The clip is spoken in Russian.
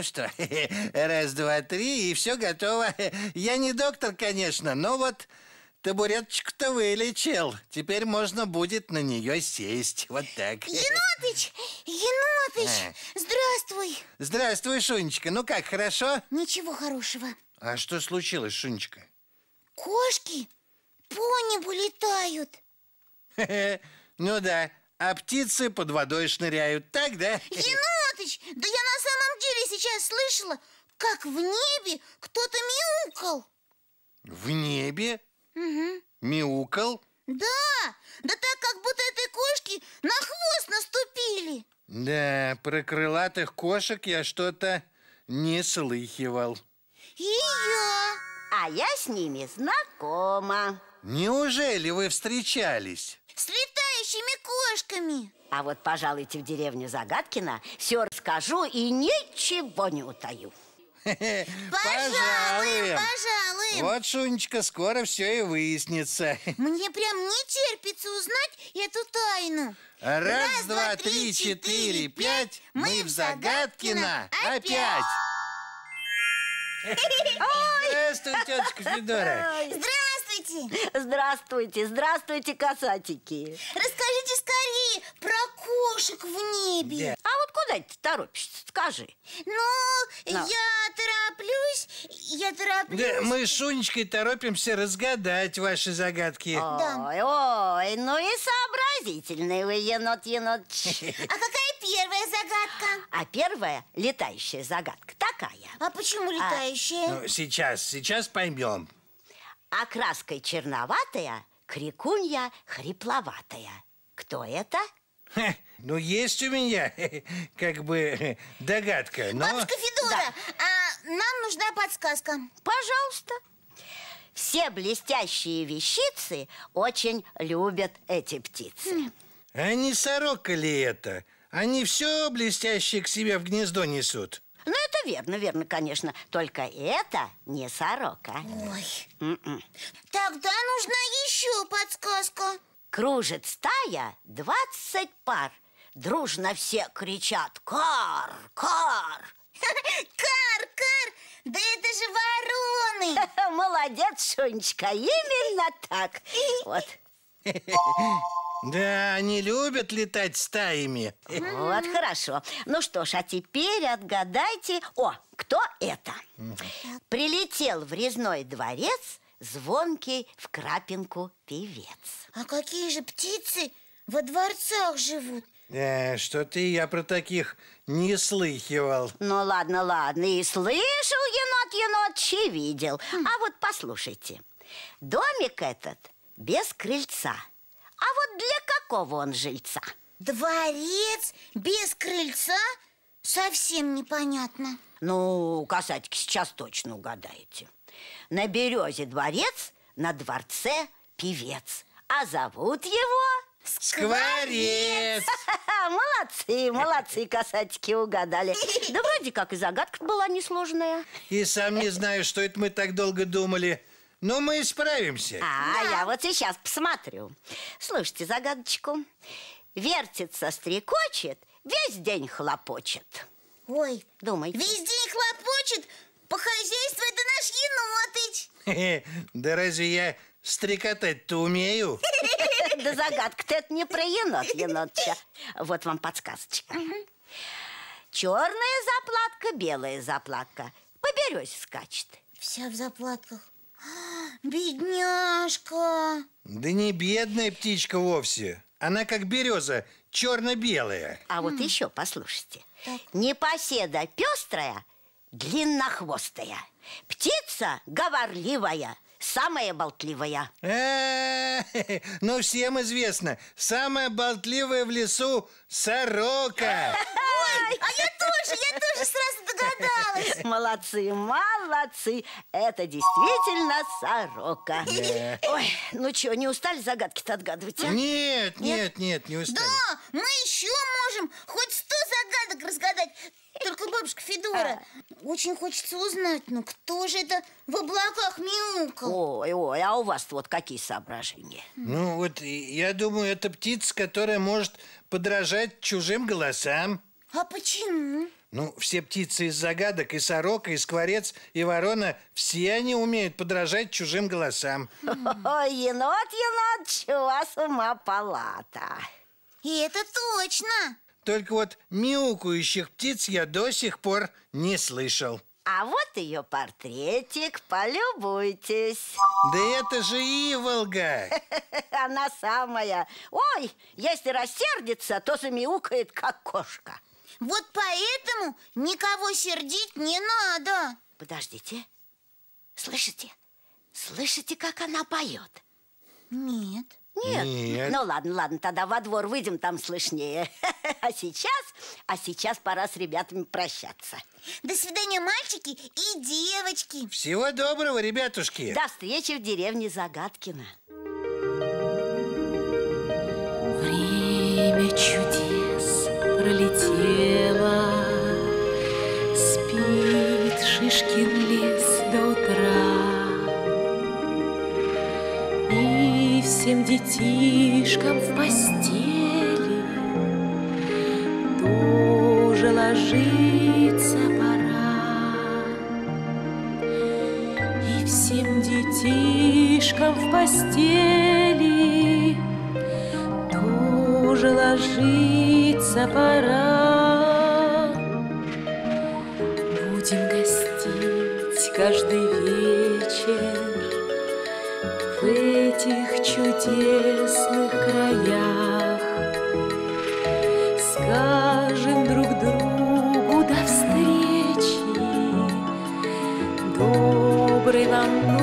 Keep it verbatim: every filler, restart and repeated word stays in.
что, раз, два, три, и все готово. Я не доктор, конечно, но вот табуреточку-то вылечил. Теперь можно будет на нее сесть. Вот так. Енотыч! Енотыч! А. Здравствуй! Здравствуй, Шунечка. Ну как, хорошо? Ничего хорошего. А что случилось, Шунечка? Кошки по небу летают. Ну да, а птицы под водой шныряют, так, да? Енотыч, да я на самом деле сейчас слышала, как в небе кто-то мяукал. В небе? Угу. Мяукал? Да, да так, как будто этой кошки на хвост наступили. Да, про крылатых кошек я что-то не слыхивал. И я. А я с ними знакома. Неужели вы встречались? С летающими кошками. А вот пожалуйте в деревню Загадкина, все расскажу и ничего не утаю. Пожалуем, пожалуем. Вот, Шунечка, скоро все и выяснится. Мне прям не терпится узнать эту тайну. Раз, Раз два, три, четыре, пять. Мы в Загадкино опять. Здравствуй, тетушка Федора. Здравствуйте. Здравствуйте, здравствуйте, касатики. Расскажите скорее про кошек в небе. Да. А вот куда ты торопишься, скажи. Ну, Но. я тороплюсь, я тороплюсь. Да, мы с Шунечкой торопимся разгадать ваши загадки. Ой, да. ой, ну и сообразительный вы, енот, енот. А какая первая загадка? А первая летающая загадка такая. А почему летающая? А, ну, сейчас, сейчас поймем. Окраской черноватая, крикунья хрипловатая. Кто это? Ха, ну, есть у меня как бы догадка, но... Бабушка Федора, да. а нам нужна подсказка. Пожалуйста. Все блестящие вещицы очень любят эти птицы. Хм. А не сорока ли это? Они все блестящее к себе в гнездо несут. Ну, это верно, верно, конечно. Только это не сорока. Ой. М-м. Тогда нужна еще подсказка. Кружит стая двадцать пар. Дружно все кричат: кар, кар. Кар, кар, да это же вороны. Молодец, Шунечка, именно так. Вот. Да, они любят летать стаями. Вот, хорошо. Ну что ж, а теперь отгадайте. О, кто это? Прилетел в резной дворец звонкий в крапинку певец. А какие же птицы во дворцах живут? Да, что-то я про таких не слыхивал. Ну ладно, ладно, и слышал енот, енот, и видел. А вот послушайте. Домик этот без крыльца. А вот для какого он жильца? Дворец без крыльца? Совсем непонятно. Ну, касатики, сейчас точно угадаете. На березе дворец, на дворце певец. А зовут его... Скворец! Молодцы, молодцы, касатики, угадали. Да вроде как и загадка была несложная. И сам не знаю, что это мы так долго думали. Но мы справимся. А, да. Я вот сейчас посмотрю. Слушайте загадочку. Вертится, стрекочет, весь день хлопочет. Ой, думайте. Весь день хлопочет, по хозяйству это наш енотыч. Да разве я стрекотать-то умею? Да загадка-то это не про енот, енотча. Вот вам подсказочка. Черная заплатка, белая заплатка по березе скачет. Вся в заплатках. Бедняжка. Да не бедная птичка вовсе. Она как береза, черно-белая. А вот еще послушайте. Так. Непоседа пестрая, длиннохвостая. Птица говорливая, самая болтливая. А-а-а, ну, всем известно, самая болтливая в лесу сорока. Ой, а я тоже, я тоже сразу догадалась. Молодцы, молодцы. Это действительно сорока. Да. Ой, ну что, не устали загадки-то отгадывать? А? Нет, нет, нет, не устали. Да, мы еще можем хоть сто загадок разгадать. Только, бабушка Федора, а. очень хочется узнать, ну кто же это в облаках мяукал? Ой, ой, а у вас вот какие соображения? Ну вот, я думаю, это птица, которая может подражать чужим голосам. А почему? Ну, все птицы из загадок, и сорока, и скворец, и ворона, все они умеют подражать чужим голосам. Ой, енот, енот, у вас ума палата. И это точно. Только вот мяукающих птиц я до сих пор не слышал. А вот ее портретик, полюбуйтесь. Да это же Иволга. Она самая. Ой, если рассердится, то замяукает, как кошка. Вот поэтому никого сердить не надо. Подождите. Слышите? Слышите, как она поет? Нет. Нет? Нет. Ну ладно, ладно, тогда во двор выйдем, там слышнее. А сейчас, а сейчас пора с ребятами прощаться. До свидания, мальчики и девочки. Всего доброго, ребятушки. До встречи в деревне Загадкино. Время чудес пролетело, спит Шишкин лес до утра. И всем детишкам в постели тоже ложиться пора. И всем детишкам в постели тоже ложиться пора. Будем гостить каждый вечер в этих чудесных краях. Скажем друг другу до встречи, доброй вам ночи.